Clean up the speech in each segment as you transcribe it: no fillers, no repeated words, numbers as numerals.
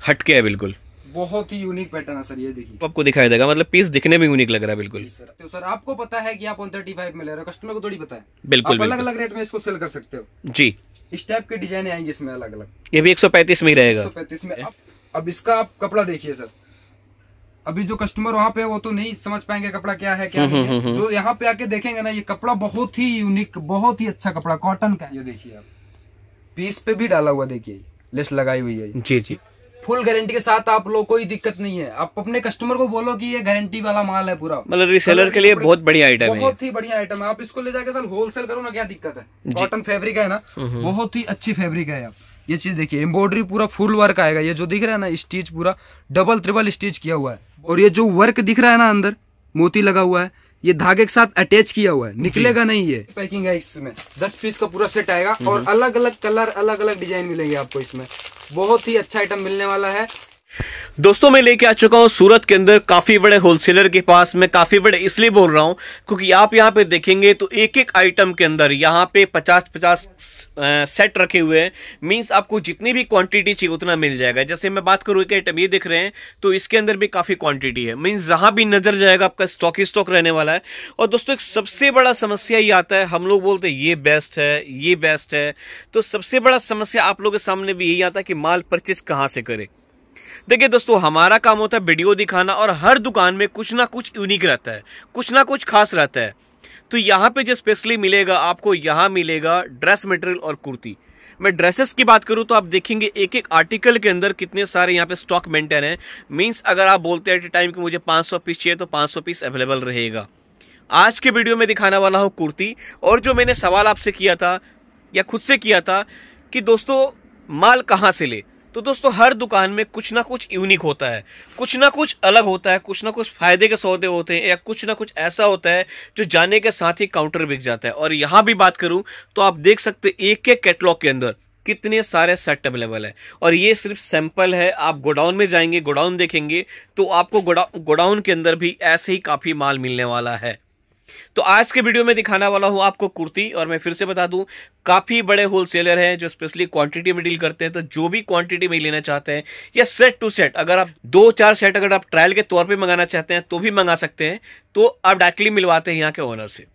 हटके है बिल्कुल, बहुत ही यूनिक पैटर्न है सर। ये देखिए आपको दिखाई देगा, मतलब पीस दिखने में यूनिक लग रहा है बिल्कुल। सर तो सर आपको पता है कि आप 135 में ले रहे हो, कस्टमर को थोड़ी पता है। बिल्कुल, आप अलग अलग रेट में इसको सेल कर सकते हो जी। इस टाइप के डिजाइन आएंगे इसमें अलग अलग। ये भी 135 में ही रहेगा। 135 में। अब इसका आप कपड़ा देखिए सर, अभी जो कस्टमर वहाँ पे वो तो नहीं समझ पाएंगे कपड़ा क्या है क्या नहीं है। जो यहाँ पे आके देखेंगे ना, ये कपड़ा बहुत ही यूनिक, बहुत ही अच्छा कपड़ा कॉटन का। ये देखिए आप, पीस पे भी डाला हुआ, देखिए लेस लगाई हुई है जी जी। फुल गारंटी के साथ। आप लोग कोई दिक्कत नहीं है, आप अपने कस्टमर को बोलो कि ये गारंटी वाला माल है पूरा, मतलब रीसेलर के लिए बहुत बढ़िया आइटम है, बहुत ही बढ़िया आइटम है। आप इसको ले जाके सर होलसेल करो ना, क्या दिक्कत है। कॉटन फैब्रिक है ना, बहुत ही अच्छी फैब्रिक है। आप ये चीज देखिए, एम्ब्रॉयडरी पूरा फुल वर्क आएगा। ये जो दिख रहा है ना स्टिच, पूरा डबल ट्रिपल स्टिच किया हुआ है। और ये जो वर्क दिख रहा है ना, अंदर मोती लगा हुआ है, ये धागे के साथ अटैच किया हुआ है, निकलेगा नहीं। ये पैकिंग है, इसमें 10 पीस का पूरा सेट आएगा और अलग अलग कलर, अलग अलग डिजाइन मिलेंगे आपको इसमें। बहुत ही अच्छा आइटम मिलने वाला है। दोस्तों मैं लेके आ चुका हूँ सूरत के अंदर काफी बड़े होलसेलर के पास। मैं काफी बड़े इसलिए बोल रहा हूँ क्योंकि आप यहाँ पे देखेंगे तो एक एक आइटम के अंदर यहाँ पे 50-50 सेट रखे हुए हैं। मींस आपको जितनी भी क्वांटिटी चाहिए उतना मिल जाएगा। जैसे मैं बात करूँ एक आइटम ये दिख रहे हैं तो इसके अंदर भी काफी क्वांटिटी है। मींस जहां भी नजर जाएगा आपका स्टॉक ही स्टॉक रहने वाला है। और दोस्तों एक सबसे बड़ा समस्या ये आता है, हम लोग बोलते हैं ये बेस्ट है, ये बेस्ट है। तो सबसे बड़ा समस्या आप लोगों के सामने भी यही आता है कि माल परचेज कहाँ से करें। देखिए दोस्तों, हमारा काम होता है वीडियो दिखाना और हर दुकान में कुछ ना कुछ यूनिक रहता है, कुछ ना कुछ खास रहता है। तो यहाँ पे जो स्पेशली मिलेगा आपको, यहाँ मिलेगा ड्रेस मटेरियल और कुर्ती। मैं ड्रेसेस की बात करूँ तो आप देखेंगे एक एक आर्टिकल के अंदर कितने सारे यहाँ पे स्टॉक मेंटेन है। मीन्स अगर आप बोलते हैं एट ए टाइम कि मुझे 500 पीस चाहिए तो 500 पीस अवेलेबल रहेगा। आज के वीडियो में दिखाने वाला हूँ कुर्ती। और जो मैंने सवाल आपसे किया था या खुद से किया था कि दोस्तों माल कहाँ से ले, तो दोस्तों हर दुकान में कुछ ना कुछ यूनिक होता है, कुछ ना कुछ अलग होता है, कुछ ना कुछ फायदे के सौदे होते हैं या कुछ ना कुछ ऐसा होता है जो जाने के साथ ही काउंटर बिक जाता है। और यहां भी बात करूं तो आप देख सकते हैं एक एक कैटलॉग के अंदर कितने सारे सेट अवेलेबल है। और ये सिर्फ सैंपल है। आप गोडाउन में जाएंगे, गोडाउन देखेंगे तो आपको गोडाउन के अंदर भी ऐसे ही काफी माल मिलने वाला है। तो आज के वीडियो में दिखाने वाला हूं आपको कुर्ती। और मैं फिर से बता दूं, काफी बड़े होलसेलर हैं जो स्पेशली क्वांटिटी में डील करते हैं। तो जो भी क्वांटिटी में लेना चाहते हैं या सेट टू सेट, अगर आप 2-4 सेट अगर आप ट्रायल के तौर पे मंगाना चाहते हैं तो भी मंगा सकते हैं। तो आप डायरेक्टली मिलवाते हैं यहाँ के ओनर से।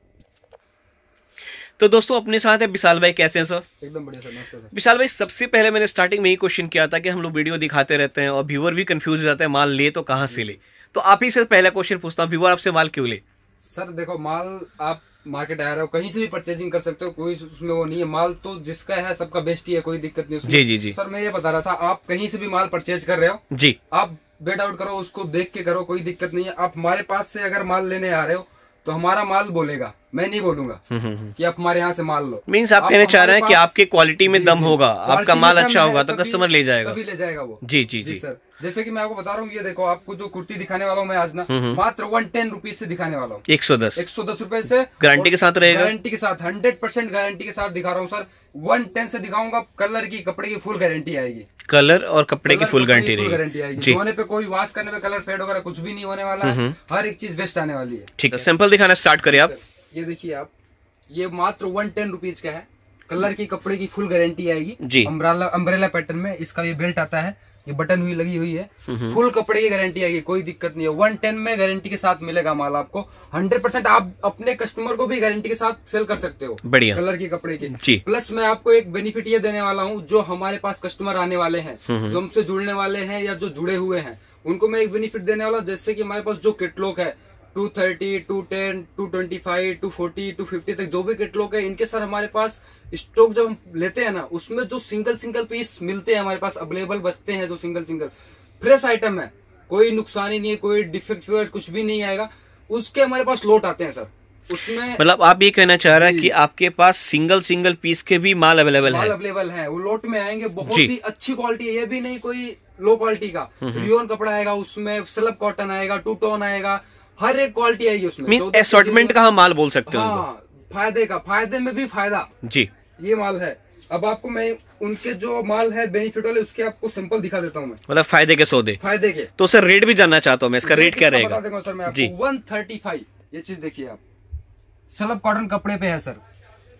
तो दोस्तों अपने साथ है विशाल भाई। कैसे हैं सर? एकदम बढ़िया सर, मस्त है सर। विशाल भाई, सबसे पहले मैंने स्टार्टिंग में ही क्वेश्चन किया था कि हम लोग वीडियो दिखाते रहते हैं और व्यूअर भी कंफ्यूज हो जाता है माल ले तो कहाँ से ले। तो आप ही से पहला क्वेश्चन पूछता हूँ, व्यूअर आपसे माल क्यों ले? सर देखो, माल आप मार्केट आ रहे हो, कहीं से भी परचेजिंग कर सकते हो, कोई उसमें वो नहीं है। माल तो जिसका है सबका बेस्ट ही है, कोई दिक्कत नहीं उसमें। जी जी जी। सर मैं ये बता रहा था, आप कहीं से भी माल परचेज कर रहे हो जी, आप बेट आउट करो, उसको देख के करो, कोई दिक्कत नहीं है। आप हमारे पास से अगर माल लेने आ रहे हो तो हमारा माल बोलेगा, मैं नहीं बोलूंगा कि आप हमारे यहाँ से माल लो। मीन्स आप कहना चाह रहे हैं कि आपके क्वालिटी में दम होगा, आपका माल अच्छा होगा तो कस्टमर ले जाएगा, तभी ले जाएगा वो। जी जी जी सर, जैसे कि मैं आपको बता रहा हूँ, ये देखो आपको जो कुर्ती दिखाने वाला हूँ मैं आज ना, मात्र 110 रुपीज से दिखाने वाला हूँ। 110 रुपए से गारंटी के साथ रहेगा। गारंटी के साथ 100% गारंटी के साथ दिखा रहा हूँ सर। 110 से दिखाऊंगा, कलर की कपड़े की फुल गारंटी आएगी। कलर और कपड़े की फुल गारंटी रहेगी। धोने पे कोई वॉश करने पे कलर फेड वगैरह कुछ भी नहीं होने वाला है। हर एक चीज बेस्ट आने वाली है। ठीक है, सैंपल दिखाना स्टार्ट करें आप। ये देखिए आप, ये मात्र 110 रुपीज का है। कलर की कपड़े की फुल गारंटी आएगी जी। अम्ब्रेला पैटर्न में इसका ये बेल्ट आता है, ये बटन हुई लगी हुई है। फुल कपड़े की गारंटी आएगी, कोई दिक्कत नहीं है। 110 में गारंटी के साथ मिलेगा माल आपको। 100% आप अपने कस्टमर को भी गारंटी के साथ सेल कर सकते हो, बढ़िया कलर की कपड़े की जी। प्लस मैं आपको एक बेनिफिट ये देने वाला हूँ, जो हमारे पास कस्टमर आने वाले हैं, जो हमसे जुड़ने वाले हैं या जो जुड़े हुए हैं, उनको मैं एक बेनिफिट देने वाला हूँ। जैसे कि हमारे पास जो कैटलॉग है 230, 210, 225, 240, 250 तक जो भी कैटलॉग है, इनके सर हमारे पास स्टॉक जब हम लेते हैं ना, उसमें जो सिंगल पीस मिलते हैं हमारे पास अवेलेबल बचते हैं, जो सिंगल फ्रेश आइटम है, कोई नुकसान ही नहीं है, कोई डिफेक्ट कुछ भी नहीं आएगा, उसके हमारे पास लोट आते हैं सर। उसमें मतलब आप ये कहना चाह रहा है कि आपके पास सिंगल पीस के भी माल अवेलेबल है, वो लोट में आएंगे। बहुत ही अच्छी क्वालिटी है, ये भी नहीं कोई लो क्वालिटी का। रियोन कपड़ा आएगा, उसमें स्लब कॉटन आएगा, 2 टोन आएगा, हर एक क्वालिटी आएगी उसमें। असॉर्टमेंट का हम माल बोल सकते हो। हाँ, फायदे में भी फायदा जी, ये माल है। अब आपको मैं उनके जो माल है बेनिफिट वाले, उसके आपको सिंपल दिखा देता हूँ मैं, मतलब फायदे के सौदे, फायदे के। तो सर रेट भी जानना चाहता हूँ मैं, इसका रेट क्या रहेगा? बता देंगे सर मैं आपको। 135 ये चीज देखिए आप, स्लब कॉटन कपड़े पे है सर।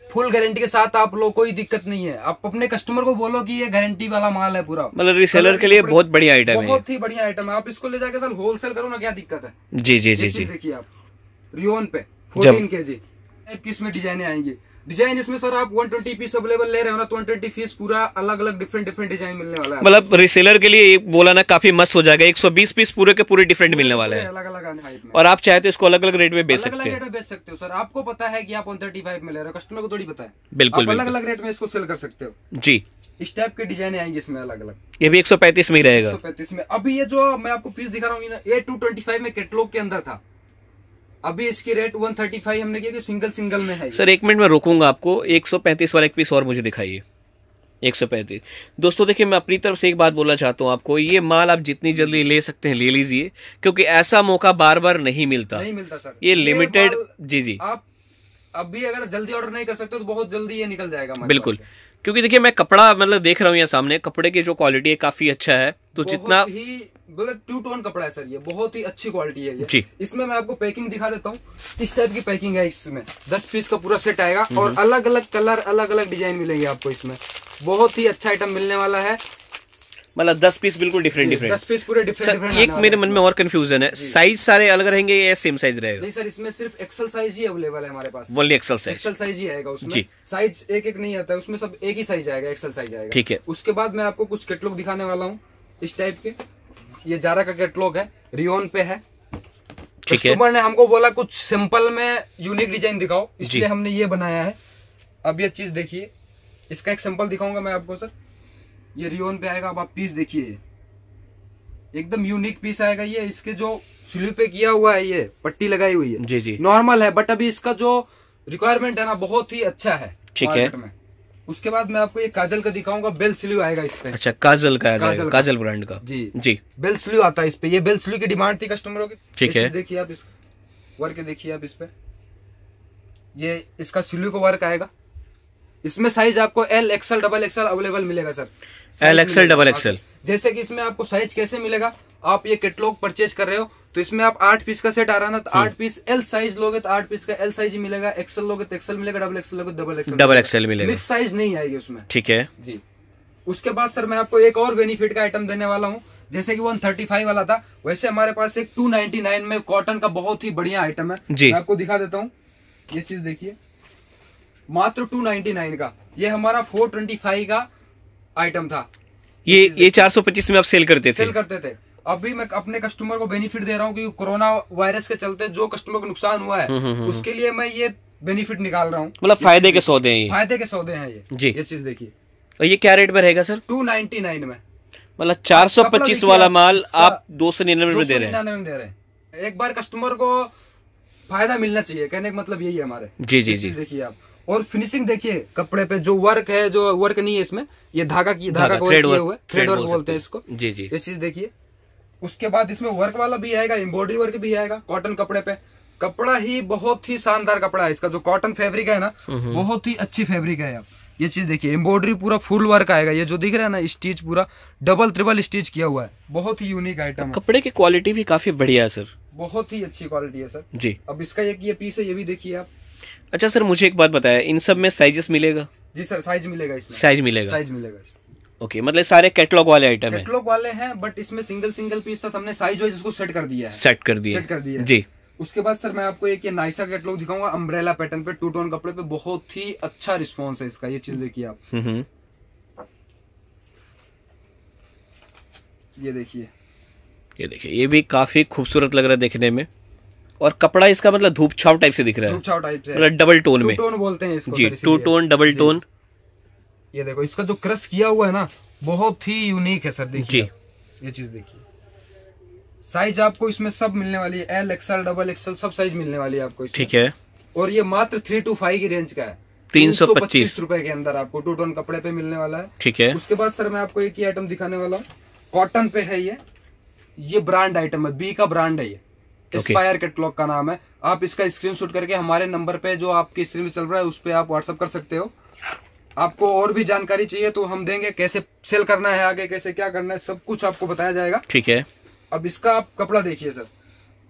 फुल गारंटी के साथ आप लो, कोई दिक्कत नहीं है। आप अपने कस्टमर को बोलो कि ये गारंटी वाला माल है पूरा, मतलब रीसेलर के लिए बहुत बढ़िया आइटम है, बहुत ही बढ़िया आइटम है। आप इसको ले जाके सर होलसेल करो ना, क्या दिक्कत है। जी जी जी जी। देखिए आप रियोन पे 14 kg इसमें डिजाइने आएंगी। डिजाइन इसमें सर आप 120 पीस अवेलेबल ले रहे हो ना, तो 120 पीस पूरा अलग अलग डिफरेंट डिजाइन मिलने वाला है। मतलब रीसेलर के लिए बोला ना काफी मस्त हो जाएगा। 120 पीस पूरे के पूरे डिफरेंट मिलने वाला है, अलग अलग। और आप चाहे तो इसको अलग अलग रेट में बेच सकते हैं। अलग रेट में बेच सकते हो सर। आपको पता है कि आप 135 में ले रहे हो, कस्टमर को थोड़ी पता है। बिल्कुल, अलग अलग रेट में इसको सेल कर सकते हो जी। इस टाइप के डिजाइन आएंगे इसमें अलग अलग। ये भी 135 में ही रहेगा। 135 में। अभी ये जो मैं आपको पीस दिखा रहा हूँ ना, ये 225 में कैटलॉग के अंदर था। अभी इसकी रेट 135 हमने किया कि सिंगल में है। सर 1 मिनट में रोकूंगा आपको, 135 वाला एक पीस और मुझे दिखाइए। 135 दोस्तों देखिए, मैं अपनी तरफ से एक बात बोलना चाहता हूँ आपको, ये माल आप जितनी जल्दी ले सकते हैं ले लीजिए, क्योंकि ऐसा मौका बार बार नहीं मिलता सर। ये लिमिटेड। जी जी। आप अभी अगर जल्दी ऑर्डर नहीं कर सकते तो बहुत जल्दी ये निकल जाएगा। बिल्कुल, क्योंकि देखिए मैं कपड़ा मतलब देख रहा हूँ यहाँ सामने, कपड़े की जो क्वालिटी है काफी अच्छा है। तो जितना ही 2 टोन कपड़ा है सर, ये बहुत ही अच्छी क्वालिटी है ये। जी। इसमें मैं आपको पैकिंग दिखा देता हूँ। इस टाइप की पैकिंग है इसमें। 10 पीस का पूरा सेट आएगा और अलग अलग कलर अलग अलग डिजाइन मिलेंगे आपको इसमें। बहुत ही अच्छा आइटम मिलने वाला है। मतलब 10 पीस बिल्कुल डिफरेंट 10 पीस पूरे डिफरेंट। एक मेरे मन में और कंफ्यूजन है, साइज सारे अलग रहेंगे या सेम साइज रहेगा? नहीं सर, इसमें सिर्फ एक्सेल साइज ही अवेलेबल है हमारे पास। बोलिए एक्सेल साइज ही आएगा उसमें। साइज एक नहीं आता है उसमें, सब एक ही साइज आएगा, एक्सेल साइज आएगा। ठीक है। उसके बाद मैं आपको कुछ कैटलॉग दिखाने वाला हूँ इस टाइप के। ये जारा का कैटलॉग है, रियोन पे है। ठीक है। कस्टमर ने हमको बोला कुछ सिंपल में यूनिक डिजाइन दिखाओ, इसलिए हमने ये बनाया है। अब ये चीज देखिए, इसका एक सिंपल दिखाऊंगा मैं आपको सर। ये रियोन पे आएगा। अब आप पीस देखिए, एकदम यूनिक पीस आएगा ये। इसके जो स्लीव पे किया हुआ है, ये पट्टी लगाई हुई है। जी जी। नॉर्मल है, बट अभी इसका जो रिक्वायरमेंट है ना, बहुत ही अच्छा है। ठीक है। उसके बाद मैं आपको ये काजल का दिखाऊंगा, बेल स्लीव आएगा इस पे। अच्छा, काजल का काजल ब्रांड का। जी जी। बेल स्लीव आता है इस पे। ये बेल स्लीव की डिमांड थी कस्टमरों की। ठीक है। देखिए आप इसका वर्क देखिए आप इस पे। ये इसका स्लीव का वर्क आएगा। इसमें साइज आपको L, XL, XXL अवेलेबल मिलेगा सर। L, XL, XXL। जैसे कि इसमें आपको साइज कैसे मिलेगा, आप ये कैटलॉग परचेज कर रहे हो तो इसमें आप 8 पीस का सेट आ रहा है ना, तो 8 पीस L साइज लोगे तो 8 पीस का L साइज ही मिलेगा। XL लोगे तो XL मिलेगा, XXL लोगे तो XXL मिलेगा। मिक्स साइज नहीं आएगी उसमें। ठीक है जी। उसके बाद सर मैं आपको एक और बेनिफिट का आइटम देने वाला हूँ। जैसे कि 135 वाला था, वैसे हमारे पास एक 299 में कॉटन का बहुत ही बढ़िया आइटम है। मैं आपको दिखा देता हूँ। ये चीज देखिए, मात्र 299 का। ये हमारा 425 का आइटम था। ये 425 में आप सेल करते थे। अभी मैं अपने कस्टमर को बेनिफिट दे रहा हूँ, क्योंकि कोरोना वायरस के चलते जो कस्टमर को नुकसान हुआ है उसके लिए मैं ये बेनिफिट निकाल रहा हूँ। मतलब फायदे के सौदे हैं, फायदे के सौदे हैं ये। जी। ये चीज देखिए। और ये क्या रेट में रहेगा सर? 299 में। मतलब 425 वाला माल आप 299 में दे रहे हैं। एक बार कस्टमर को फायदा मिलना चाहिए, कहने का मतलब यही है हमारे। जी जी जी। देखिए आप, और फिनिशिंग देखिए कपड़े पे, जो वर्क है, जो वर्क नहीं है इसमें, ये धागा थ्रेड वर्क बोलते हैं इसको। जी जी। ये चीज देखिए। उसके बाद इसमें वर्क वाला भी आएगा, एम्ब्रॉयडरी वर्क भी आएगा कॉटन कपड़े पे। कपड़ा ही बहुत ही शानदार कपड़ा है इसका। जो कॉटन फैब्रिक है ना, बहुत ही अच्छी फैब्रिक है। आप ये चीज देखिए, एम्ब्रॉयडरी पूरा फुल वर्क आएगा। ये जो दिख रहा है ना, स्टिच पूरा डबल ट्रिपल स्टिच किया हुआ है। बहुत ही यूनिक आइटम है। कपड़े की क्वालिटी भी काफी बढ़िया है सर। बहुत ही अच्छी क्वालिटी है सर। जी। अब इसका एक ये पीस है, ये भी देखिए आप। अच्छा सर, मुझे एक बात बताया, इन सब में साइजेस मिलेगा? जी सर, साइज मिलेगा इसमें। साइज मिलेगा इसमें। ओके, मतलब सारे कैटलॉग वाले आइटम है। कैटलॉग वाले हैं, बट इसमें सिंगल पीस था, तो हमने साइज वाइज इसको सेट कर दिया है। सेट कर दिया जी। उसके बाद सर मैं आपको एक ये नाइसा कैटलॉग दिखाऊंगा, अम्ब्रेला पैटर्न पे, 2 टोन कपड़े पे। बहुत ही अच्छा रिस्पॉन्स है इसका। ये चीज देखिए आप। ये देखिए, ये भी काफी खूबसूरत लग रहा है देखने में। और कपड़ा इसका मतलब धूप छाव टाइप से दिख रहा है। धूप छाव टाइप से, मतलब डबल टोन में। 2 टोन बोलते हैं इसको जी। 2 टोन, डबल टोन। ये देखो, इसका जो क्रश किया हुआ है ना, बहुत ही यूनिक है सर। देखिए ये चीज देखिए। साइज आपको इसमें सब मिलने वाली है, L, XL, XXL सब साइज मिलने वाली है आपको इसमें। ठीक है। और ये मात्र 3 to 5 की रेंज का है। 325 रुपए के अंदर आपको 2 टोन कपड़े पे मिलने वाला है। ठीक है। उसके बाद सर मैं आपको एक ही आइटम दिखाने वाला हूँ, कॉटन पे है ये ब्रांड आइटम है, बी का ब्रांड है ये। एस्पायर कैटलॉग का नाम है। आप इसका स्क्रीनशॉट करके हमारे नंबर पे, जो आपकी स्क्रीन पे चल रहा है, उस पे आप व्हाट्सअप कर सकते हो। आपको और भी जानकारी चाहिए तो हम देंगे, कैसे सेल करना है आगे, कैसे क्या करना है, सब कुछ आपको बताया जाएगा। ठीक है। अब इसका आप कपड़ा देखिए सर।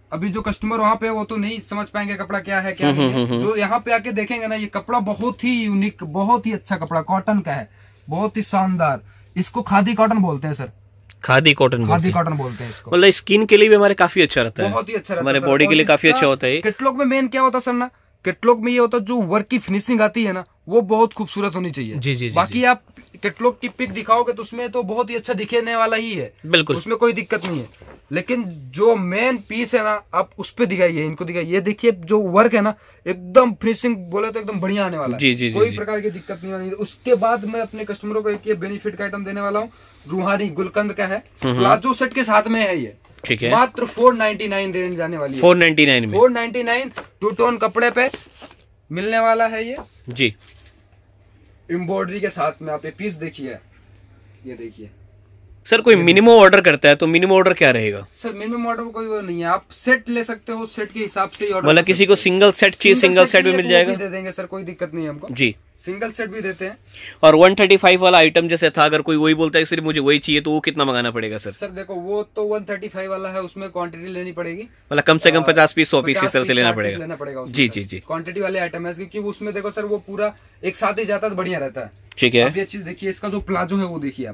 अभी जो कस्टमर वहाँ पे वो तो नहीं समझ पाएंगे कपड़ा क्या है क्या नहीं है। जो यहाँ पे आके देखेंगे ना, ये कपड़ा बहुत ही यूनिक, बहुत ही अच्छा कपड़ा कॉटन का है, बहुत ही शानदार। इसको खादी कॉटन बोलते हैं सर, खादी कॉटन बोलते हैं इसको। मतलब स्किन के लिए भी हमारे काफी अच्छा रहता है, बहुत ही अच्छा रहता है, हमारे बॉडी के लिए काफी अच्छा होता है। कैटलॉग में मेन क्या होता है सर ना, कैटलॉग में ये होता है जो वर्क की फिनिशिंग आती है ना, वो बहुत खूबसूरत होनी चाहिए। जी, बाकी आप कैटलॉग की पिक दिखाओगे तो उसमें तो बहुत ही अच्छा दिखने वाला ही है, बिल्कुल, उसमें कोई दिक्कत नहीं है। लेकिन जो मेन पीस है ना, आप उस पे दिखाइए, इनको दिखाइए। ये देखिए जो वर्क है ना, एकदम फिनिशिंग बोले तो एकदम बढ़िया आने वाला है। जी, कोई प्रकार की दिक्कत नहीं आनी। उसके बाद मैं अपने कस्टमरों को एक बेनिफिट का आइटम देने वाला हूँ, रूहानी गुलकंद का है, प्लाजो सेट के साथ में है ये। ठीक है, मात्र 499 रेंज जाने वाली है। 499 में 499 टू टोन कपड़े पे मिलने वाला है ये जी, एम्ब्रॉयडरी के साथ में। आप ये पीस देखिए, ये देखिए सर। कोई मिनिमम ऑर्डर करता है तो मिनिमम ऑर्डर क्या रहेगा सर? मिनिमम ऑर्डर कोई वो नहीं है, आप सेट ले सकते हो, सेट के हिसाब से ऑर्डर। मतलब किसी को सिंगल सेट चाहिए, सिंगल सेट भी मिल जाएगा, दे देंगे सर, कोई दिक्कत नहीं है हमको जी। सिंगल सेट भी देते हैं। और 135 वाला आइटम जैसे था, अगर कोई वही बोलता है सिर्फ मुझे वही चाहिए, तो वो कितना मंगाना पड़ेगा सर? सर देखो, वो तो 135 वाला है, उसमें क्वांटिटी लेनी पड़ेगी, मतलब कम से कम 50 पीस 100 पीस इस तरह से लेना पड़ेगा। जी जी जी, क्वांटिटी वाले आइटम है, क्योंकि उसमें देखो सर वो पूरा एक साथ ही जाता तो बढ़िया रहता है। ठीक है, अब ये चीज देखिए, इसका जो प्लाजो है वो देखिए आप,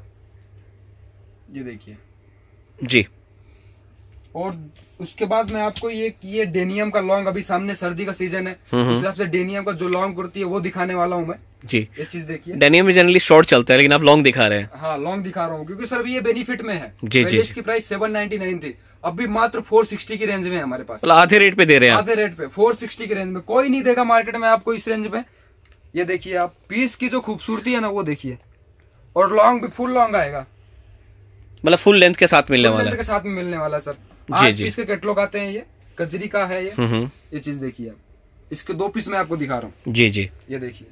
ये देखिए जी। और उसके बाद मैं आपको ये डेनियम का लॉन्ग, अभी सामने सर्दी का सीजन है, उस हिसाब से डेनियम का जो लॉन्ग कुर्ती है वो दिखाने वाला हूँ मैं जी। ये चीज देखिए, डेनियम में जनरली शॉर्ट चलता है, लेकिन आप लॉन्ग दिखा रहे हैं। हाँ, लॉन्ग दिखा रहा हूँ क्योंकि सर ये बेनिफिट में है। जी जी, इसकी प्राइस 799 थी, अभी मात्र 460 की रेंज में है हमारे पास। मतलब आधे रेट पे दे रहे हैं, आधे रेट पे 460 की रेंज में। कोई नहीं देगा मार्केट में आपको इस रेंज में। ये देखिए आप, पीस की जो खूबसूरती है ना वो देखिए, और लॉन्ग भी फुल लॉन्ग आएगा, मतलब फुल लेंथ के साथ मिलने वाला है। के साथ में मिलने वाला सर। जी 8 पीस के कैटलॉग आते हैं, ये कजरी का है ये चीज देखिए आप, इसके 2 पीस मैं आपको दिखा रहा हूँ। जी जी, ये देखिए,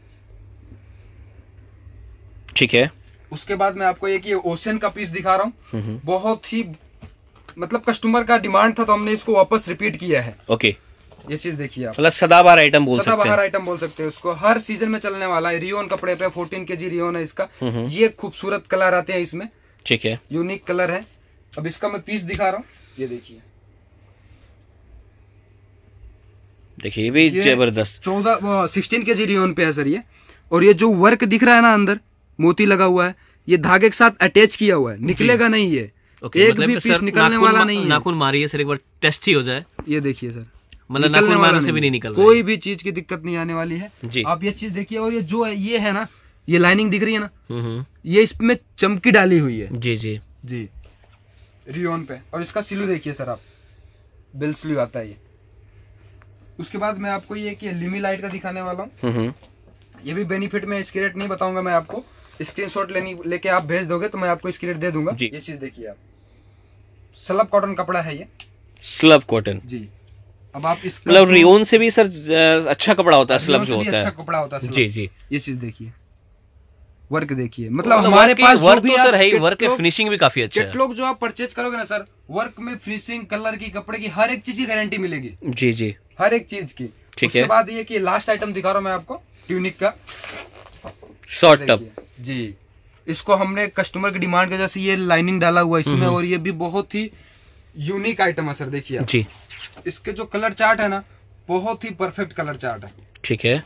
ठीक है। उसके बाद मैं आपको ये ओशियन का पीस दिखा रहा हूँ, बहुत ही मतलब कस्टमर का डिमांड था तो हमने इसको वापस रिपीट किया है। ओके, ये चीज देखिए आप, मतलब सदाबहार आइटम बोल सकते हैं। सदाबहार आइटम बोल सकते हैं उसको, हर सीजन में चलने वाला है। रियोन कपड़े पे 14 kg रियोन है इसका। ये खूबसूरत कलर आते हैं इसमें, ठीक है, यूनिक कलर है। अब इसका मैं पीस दिखा रहा हूँ, ये देखिए, देखिए ये भी जबरदस्त 16 kg रियोन पे है सर ये। और ये जो वर्क दिख रहा है ना, अंदर मोती लगा हुआ है, ये धागे के साथ अटैच किया हुआ है, निकलेगा नहीं ये। एक भी पीस निकलने वाला नहीं है। नाखून मारिए सर, एक बार टेस्ट ही हो जाए। ये देखिए सर, मतलब नाखून मारने से भी नहीं निकल रहा है, कोई भी चीज की दिक्कत नहीं आने वाली है जी। आप ये चीज देखिए, और ये जो है ये है ना, ये लाइनिंग दिख रही है ना, ये इसमें चमकी डाली हुई है। जी जी जी, रियोन पे। और इसका सिलू देखिए सर आप, बिल स्लीव आता है ये। उसके बाद मैं आपको ये कि लिमी लाइट का दिखाने वाला हूँ। ये भी बेनिफिट में, इसकी रेट नहीं बताऊंगा मैं आपको, स्क्रीनशॉट लेके आप भेज दोगे तो मैं आपको इसकी रेट दे दूंगा। ये चीज देखिए आप, स्लब कॉटन कपड़ा है ये, स्लब कॉटन जी। अब आप इस मतलब रियोन से भी सर अच्छा कपड़ा होता है, स्लब जो होता है, अच्छा कपड़ा होता है जी जी। ये चीज देखिए, वर्क देखिए, मतलब हमारे पास वर्क तो सर है ही, वर्क की फिनिशिंग भी काफी अच्छा है। कैटलॉग जो आप परचेज करोगे ना सर, वर्क में फिनिशिंग, कलर की, कपड़े की, हर एक चीज की गारंटी मिलेगी। जी जी, हर एक चीज की। ठीक है। उसके बाद ये कि लास्ट आइटम दिखा रहा हूँ मैं आपको, ट्यूनिक का शॉर्ट टॉप जी। इसको हमने कस्टमर की डिमांड की वजह से ये लाइनिंग डाला हुआ इसमें, और ये भी बहुत ही यूनिक आइटम है सर। देखिए जी, इसके जो कलर चार्ट है ना, बहुत ही परफेक्ट कलर चार्ट है। ठीक है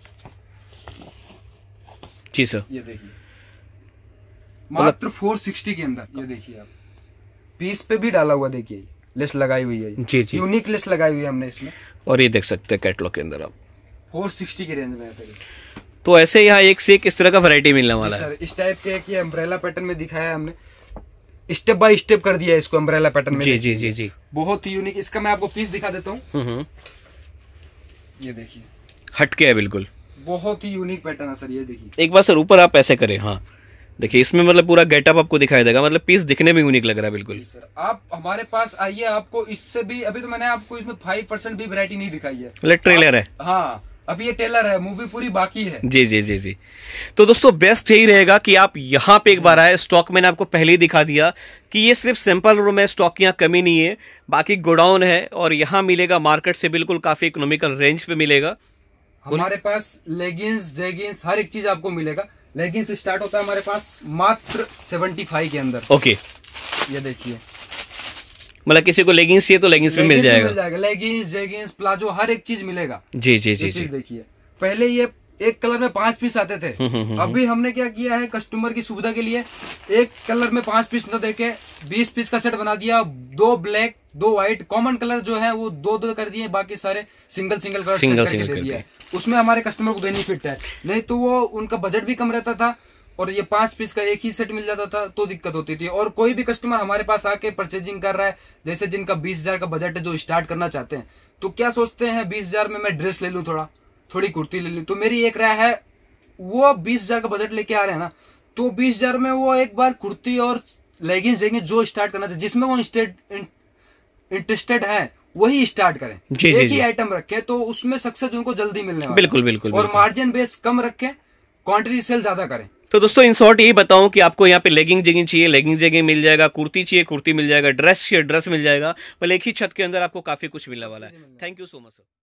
जी सर। ये देखिए, मात्र 460 के अंदर। ये देखिए आप, पीस पे भी डाला हुआ, देखिए लेस लगाई हुई है जी जी, यूनिक लेस लगाई हुई है हमने इसमें। और ये देख सकते हैं कैटलॉग के अंदर आप 460 की रेंज में है सर। तो ऐसे यहाँ एक से एक इस तरह का वैरायटी मिलने वाला है सर। इस टाइप के एक ये अम्ब्रेला पैटर्न में दिखाया है हमने, स्टेप बाय स्टेप कर दिया है इसको अम्ब्रेला पैटर्न में। जी जी जी जी, बहुत ही यूनिक। इसका मैं आपको पीस दिखा देता हूँ। ये देखिए, हटके है बिल्कुल, बहुत ही यूनिक पैटर्न है सर। ये देखिए, एक बार सर ऊपर आप ऐसे करें, हाँ देखिए, इसमें मतलब पूरा गेटअप आपको दिखाई देगा, मतलब पीस दिखने में यूनिक लग रहा है बिल्कुल। सर आप हमारे पास आइए, आपको इससे भी, अभी तो मैंने आपको इसमें 5% भी वैरायटी नहीं दिखाई है, मतलब ट्रेलर है। हाँ, अभी ये टेलर है, मूवी पूरी बाकी है। जी जी जी जी। तो दोस्तों बेस्ट यही रहेगा कि आप यहाँ पे एक बार आए। स्टॉक मैंने आपको पहले ही दिखा दिया कि ये सिर्फ सैंपल रूम है, स्टॉक की यहाँ कमी नहीं है, बाकी गोडाउन है, और यहाँ मिलेगा मार्केट से बिल्कुल काफी इकोनॉमिकल रेंज पे मिलेगा। हमारे पास लेगिंग्स, जेगिंग्स, हर एक चीज आपको मिलेगा। लेगिंग्स स्टार्ट होता है हमारे पास मात्र 75 के अंदर। ओके, ये देखिए मतलब किसी को लेगिंग्स चाहिए तो लेगिंग्स में मिल जाएगा। लेगिंग्स, जेगिंग्स, प्लाजो, हर एक चीज मिलेगा। जी जी जी जी। देखिए पहले ये एक कलर में 5 पीस आते थे, अभी हमने क्या किया है कस्टमर की सुविधा के लिए एक कलर में 5 पीस न देके 20 पीस का सेट बना दिया। 2 ब्लैक 2 व्हाइट, कॉमन कलर जो है वो 2 कर दिए, बाकी सारे सिंगल कलर करके दे दिया। उसमें हमारे कस्टमर को बेनिफिट है, नहीं तो वो उनका बजट भी कम रहता था और ये 5 पीस का एक ही सेट मिल जाता था तो दिक्कत होती थी। और कोई भी कस्टमर हमारे पास आके परचेजिंग कर रहा है, जैसे जिनका 20,000 का बजट है, जो स्टार्ट करना चाहते हैं, तो क्या सोचते हैं 20,000 में मैं ड्रेस ले लूं, थोड़ी कुर्ती ले लूं। तो मेरी एक राय है, वो 20,000 का बजट लेके आ रहे हैं ना, तो 20,000 में वो एक बार कुर्ती और लेगिंग्स देंगे जो स्टार्ट करना चाहिए, जिसमें वो इंटरेस्टेड है वही स्टार्ट करें। एक ही आइटम रखे तो उसमें सक्सेस उनको जल्दी मिलने वाला। बिल्कुल बिल्कुल। और मार्जिन बेस कम रखें, क्वांटिटी सेल ज्यादा करें। तो दोस्तों इन शॉर्ट यही बताऊं कि आपको यहाँ पे लेगिंग जेगिंग चाहिए, लेगिंग जेगिंग मिल जाएगा, कुर्ती चाहिए कुर्ती मिल जाएगा, ड्रेस चाहिए ड्रेस मिल जाएगा। मतलब एक ही छत के अंदर आपको काफी कुछ मिलने वाला है। Thank you so much sir.